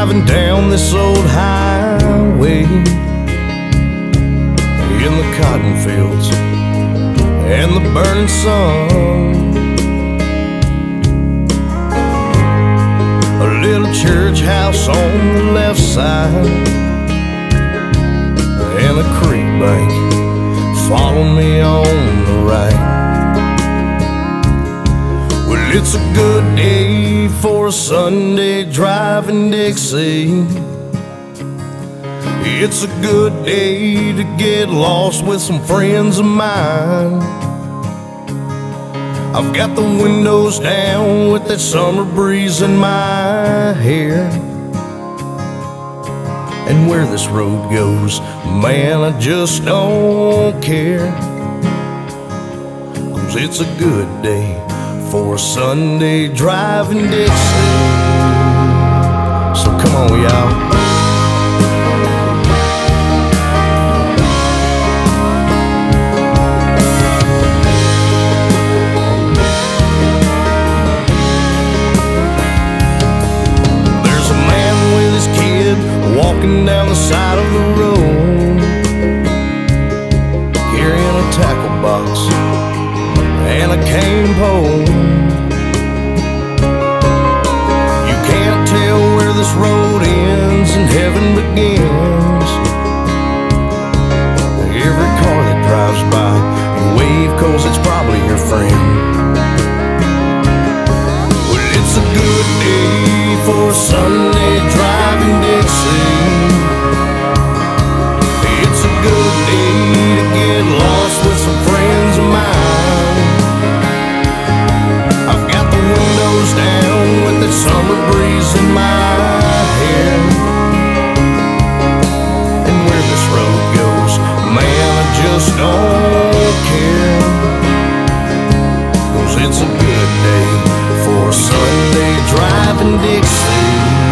driving down this old highway in the cotton fields and the burning sun. A little church house on the left side and a creek bank following me on the right. Well, it's a good day for a Sunday drive in Dixie. It's a good day to get lost with some friends of mine. I've got the windows down with that summer breeze in my hair. And where this road goes, man, I just don't care. 'Cause it's a good day for a Sunday drive in Dixie. So come on, y'all. Walking down the side of the road, carrying a tackle box and a cane pole. You can't tell where this road ends and heaven begins. Every car that drives by, you wave 'cause it's probably your friend. Well, it's a good day for a Sunday drive in Dixie. It's a good day to get lost with some friends of mine. I've got the windows down with the summer breeze in my hair. And where this road goes, man, I just don't care. 'Cause it's a good day for a Sunday drive in Dixie.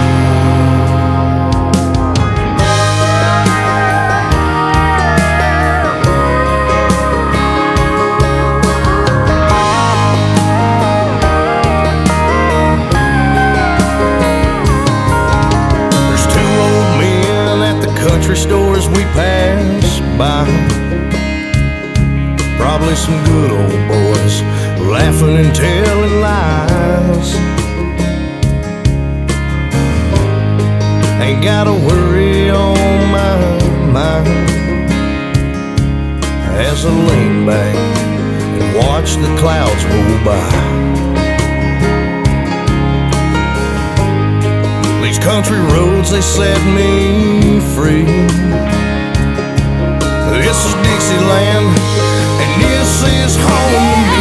Country stores we pass by, probably some good old boys laughing and telling lies. Ain't got a worry on my mind as I lean back and watch the clouds roll by. These country roads, they set me free. This is Dixieland, and this is home to me.